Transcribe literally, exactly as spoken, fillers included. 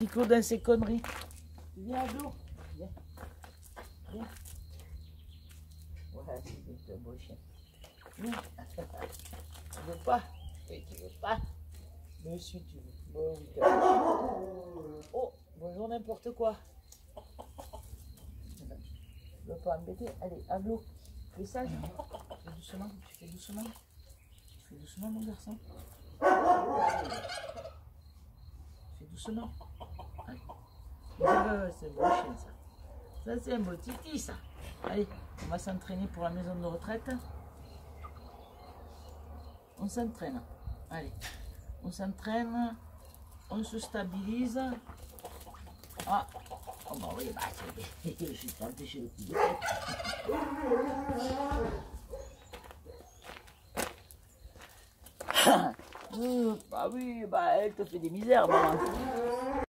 Nico dans ses conneries. Viens, Ablo. Viens. Viens. Ouais, c'est un beau chien. Viens. Tu veux pas? Oui, tu veux pas? Monsieur, tu veux. Bon, oui, oh, bonjour n'importe quoi. Je ne veux pas embêter. Allez, Ablo, fais sage. Fais doucement, tu fais doucement. Tu fais doucement, mon garçon. Fais doucement. Allez. Oh, c'est un beau chien, ça. Ça, c'est un beau titi, ça. Allez, on va s'entraîner pour la maison de retraite. On s'entraîne. Allez, on s'entraîne. On se stabilise. Ah, oh bah oui, bah c'est... Je suis pas empêché le coup de tête. Ah oui, bah elle te fait des misères, maman.